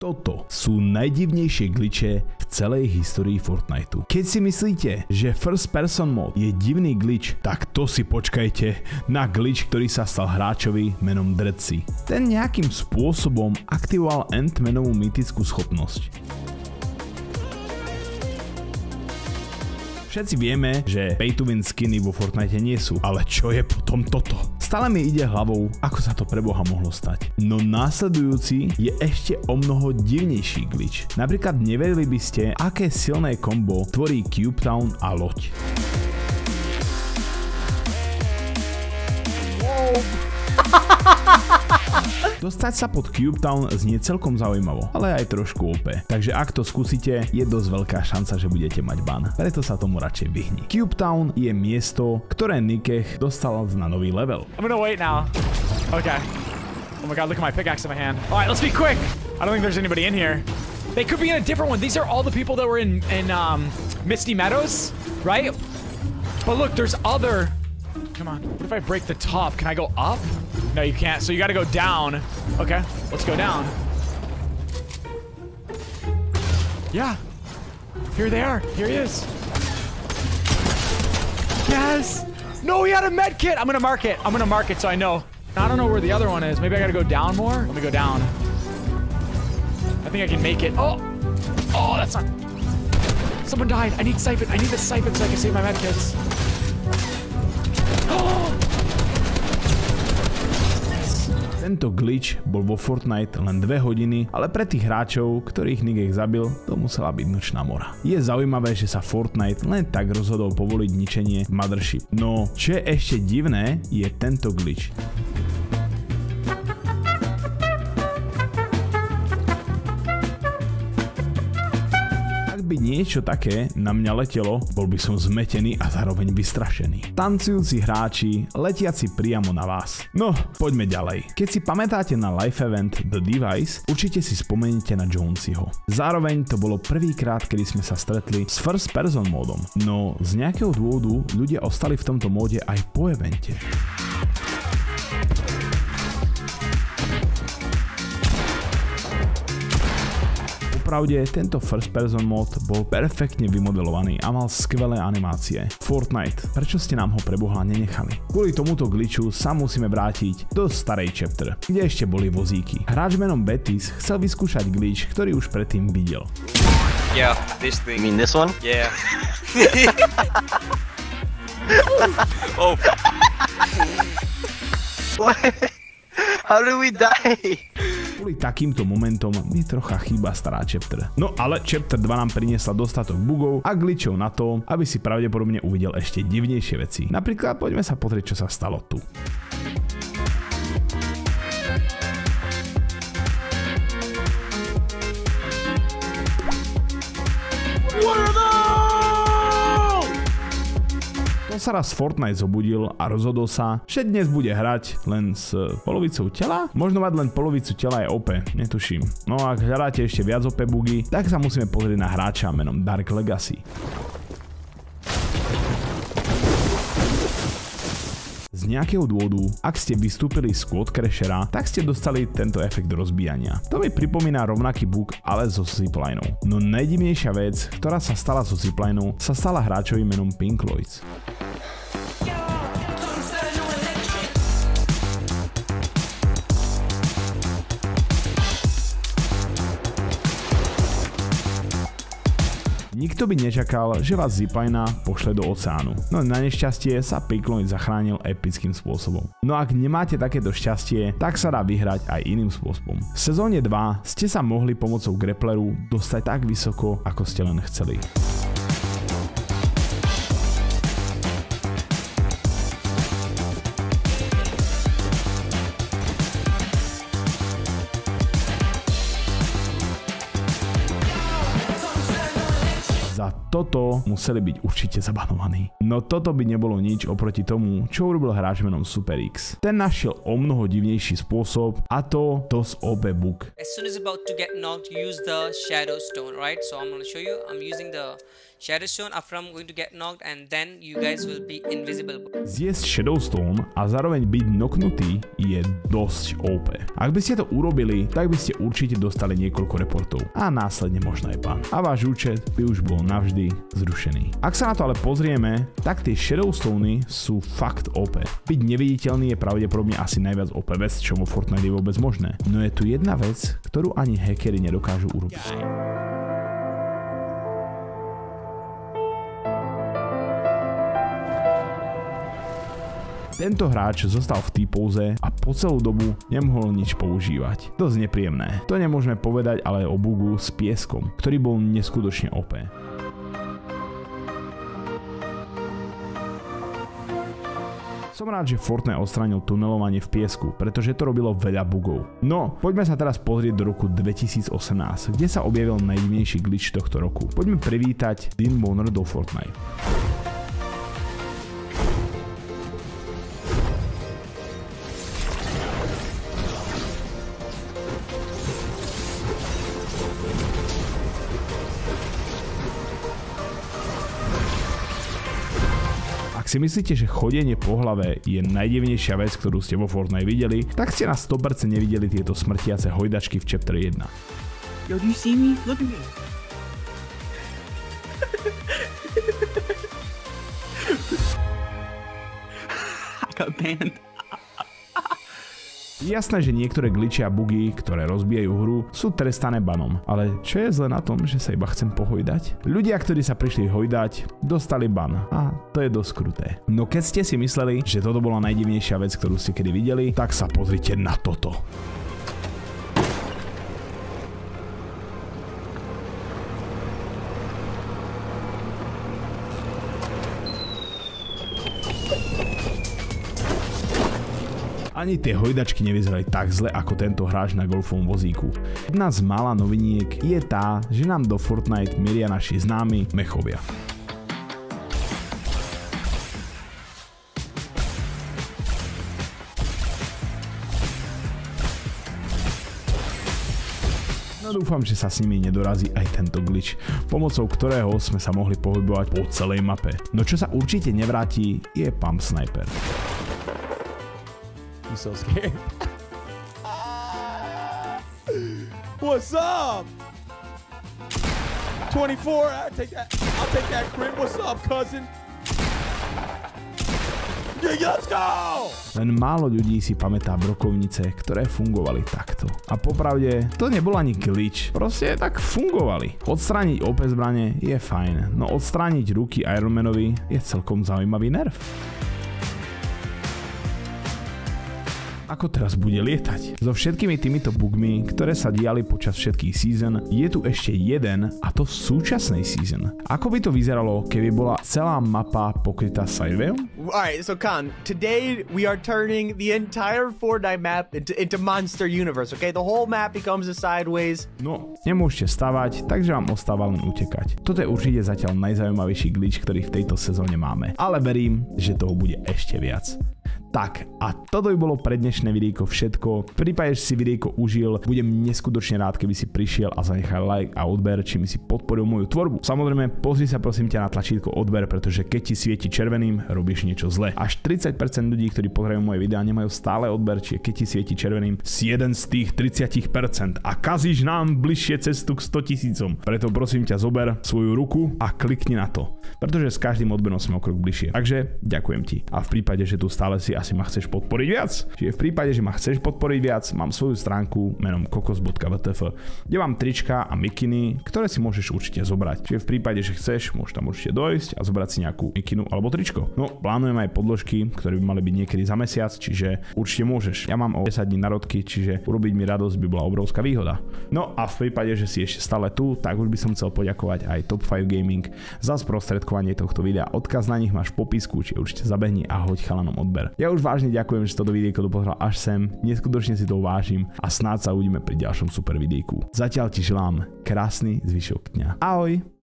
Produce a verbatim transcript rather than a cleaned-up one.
Toto sú najdivnejšie glitche v celej histórii Fortniteu. Keď si myslíte, že First Person Mode je divný glitch, tak to si počkajte na glitch, ktorý sa stal hráčovi menom Dreadsy. Ten nejakým spôsobom aktivoval Ant-Manovú mytickú schopnosť. Všetci vieme, že pay to win skiny vo Fortnite nie sú, ale čo je potom toto? Stále mi ide hlavou, ako sa to pre Boha mohlo stať. No následujúci je ešte o mnoho divnejší glitch. Napríklad neverili by ste, aké silné kombo tvorí Cube Town a loď. Wow. Dostať sa pod Cube Town znie celkom zaujímavo, ale aj trošku ó pé. Takže ak to skúsite, je dosť veľká šanca, že budete mať ban. Preto sa tomu radšej vyhni. Cube Town je miesto, ktoré Nikech dostal na nový level. I'm gonna wait now. Okay. Oh my god, look at my pickaxe in my hand. Alright, let's be quick. I don't think there's anybody in here. They could be in a different one. These are all the people that were in, in um, Misty Meadows, right? But look, there's other... Come on. What if I break the top? Can I go up? No, you can't. So you gotta go down. Okay, let's go down. Yeah. Here they are. Here he is. Yes. No, he had a med kit. I'm gonna mark it. I'm gonna mark it so I know. I don't know where the other one is. Maybe I gotta go down more. Let me go down. I think I can make it. Oh. Oh, that's not. Someone died. I need siphon. I need the siphon so I can save my med kits. Tento glitch bol vo Fortnite len dve hodiny, ale pre tých hráčov, ktorých Nikech zabil, to musela byť nočná mora. Je zaujímavé, že sa Fortnite len tak rozhodol povoliť ničenie Mothership. No, čo je ešte divné, je tento glitch. By niečo také na mňa letelo, bol by som zmetený a zároveň vystrašený. Tancujúci hráči, letiaci priamo na vás. No, poďme ďalej. Keď si pamätáte na live event The Device, určite si spomeniete na Jonesyho. Zároveň to bolo prvýkrát, kedy sme sa stretli s First Person módom. No, z nejakého dôvodu ľudia ostali v tomto móde aj po evente. Pravde, tento first person mod bol perfektne vymodelovaný a mal skvelé animácie. Fortnite, prečo ste nám ho pre Boha nenechali? Kvôli tomuto glitchu sa musíme vrátiť do starej chapter, kde ešte boli vozíky. Hráč menom Betis chcel vyskúšať glitch, ktorý už predtým videl. Yeah, this thing. You mean this one? Yeah. Oh. What? How did we die? Kvôli takýmto momentom mi trocha chýba stará chapter. No ale chapter dva nám priniesla dostatok bugov a glitchov na to, aby si pravdepodobne uvidel ešte divnejšie veci. Napríklad poďme sa pozrieť, čo sa stalo tu. On sa raz Fortnite zobudil a rozhodol sa, že dnes bude hrať len s polovicou tela? Možno mať len polovicu tela je ó pé, netuším. No a ak hľadáte ešte viac ó pé bugy, tak sa musíme pozrieť na hráča menom Dark Legacy. Z nejakého dôvodu, ak ste vystúpili z Squad Crashera, tak ste dostali tento efekt rozbíjania. To mi pripomína rovnaký bug, ale zo ziplinou. No najdivnejšia vec, ktorá sa stala zo ziplinou, sa stala hráčovi menom Pink Lloyds. Nikto by nečakal, že vás zipline pošle do oceánu. No na nešťastie sa Pink Lloyd zachránil epickým spôsobom. No ak nemáte takéto šťastie, tak sa dá vyhrať aj iným spôsobom. V sezóne dva ste sa mohli pomocou grappleru dostať tak vysoko, ako ste len chceli. Za toto museli byť určite zabanovaní. No toto by nebolo nič oproti tomu, čo urobil hráč menom Super X. Ten našiel o mnoho divnejší spôsob, a to dosť ó pé bug. As soon as about to get knocked, use the Shadow Stone, right? So I'm going to show you. I'm using the Shadow Stone after I'm going to get knocked, and then you guys will be invisible. Zjesť Shadow Stone a zároveň byť knocknutý je dosť ó pé. Ak by ste to urobili, tak by ste určite dostali niekoľko reportov a následne možno aj ban. A váš účet by už bol navždy zrušený. Ak sa na to ale pozrieme, tak tie Shadow Stony sú fakt ó pé. Byť neviditeľný je pravdepodobne asi najviac ó pé vec, čo vo Fortnite je vôbec možné. No je tu jedna vec, ktorú ani hackeri nedokážu urobiť. Tento hráč zostal v tej póze a po celú dobu nemohol nič používať. Dosť nepríjemné. To nemôžeme povedať ale o bugu s pieskom, ktorý bol neskutočne ó pé. Som rád, že Fortnite odstránil tunelovanie v piesku, pretože to robilo veľa bugov. No, poďme sa teraz pozrieť do roku dvetisícosemnásť, kde sa objavil najdivnejší glitch tohto roku. Poďme privítať Dean Boner do Fortnite. Ak si myslíte, že chodenie po hlave je najdivnejšia vec, ktorú ste vo Fortnite videli, tak ste na sto percent nevideli tieto smrtiace hojdačky v chapter jeden. Yo, do you see me? Look at me. I got banned. Jasné, že niektoré glitchy a bugy, ktoré rozbijajú hru, sú trestané banom. Ale čo je zle na tom, že sa iba chcem pohojdať? Ľudia, ktorí sa prišli hojdať, dostali ban. A to je dosť kruté. No keď ste si mysleli, že toto bola najdivnejšia vec, ktorú ste kedy videli, tak sa pozrite na toto. Ani tie hojdačky nevyzerali tak zle ako tento hráč na golfovom vozíku. Jedna z mála noviniek je tá, že nám do Fortnite mieria naši známi mechovia. No dúfam, že sa s nimi nedorazí aj tento glitch, pomocou ktorého sme sa mohli pohybovať po celej mape. No čo sa určite nevráti, je Pump Sniper. I'm so scared. What's up? twenty-four, I'll take that. I'll take that crit. What's up, cousin? Yeah, let's go! Len málo ľudí si pamätá brokovnice, ktoré fungovali takto. A popravde, to nebol ani glitch, proste tak fungovali. Odstrániť ó pé zbrane je fajn, no odstrániť ruky Ironmanovi je celkom zaujímavý nerv. Ako teraz bude lietať? So všetkými týmito bugmi, ktoré sa diali počas všetkých season, je tu ešte jeden, a to v súčasnej season. Ako by to vyzeralo, keby bola celá mapa pokrytá sidewayom? Alright, so Khan, today we are turning the entire Fortnite map into, into Monster Universe, okay? The whole map becomes a sideways. No, nemôžete stavať, takže vám ostáva len utekať. Toto je určite zatiaľ najzaujímavejší glitch, ktorý v tejto sezóne máme. Ale verím, že toho bude ešte viac. Tak, a toto by bolo pre dnešné videjko všetko. V prípade, že si videjko užil, budem neskutočne rád, keby si prišiel a zanechal like a odber, či mi si podporil moju tvorbu. Samozrejme, pozri sa prosím ťa na tlačítko odber, pretože keď ti svieti červeným, robíš niečo zle. Až tridsať percent ľudí, ktorí pozerajú moje videá, nemajú stále odber, čiže keď ti svieti červeným, si jeden z tých tridsať percent a kazíš nám bližšie cestu k sto tisícom. Preto prosím ťa, zober svoju ruku a klikni na to, pretože s každým odberom sme o krok bližšie. Takže ďakujem ti. A v prípade, že tu stále si asi ma chceš podporiť viac. Čiže v prípade, že ma chceš podporiť viac, mám svoju stránku menom kokos bodka vé té ef, kde mám trička a mikiny, ktoré si môžeš určite zobrať. Čiže v prípade, že chceš, môžeš tam určite dojsť a zobrať si nejakú mikinu alebo tričko. No, plánujem aj podložky, ktoré by mali byť niekedy za mesiac, čiže určite môžeš. Ja mám o desať dní narodky, čiže urobiť mi radosť by bola obrovská výhoda. No a v prípade, že si ešte stále tu, tak už by som chcel poďakovať aj Top päť Gaming za sprostredkovanie tohto videa. Odkaz na nich máš v popisku, čiže určite zabehni a hoď chalanom odber. Ja už vážne ďakujem, že toto videjko dopozeral až sem, neskutočne si to vážim a snáď sa uvidíme pri ďalšom super videjku. Zatiaľ ti želám krásny zvyšok dňa. Ahoj!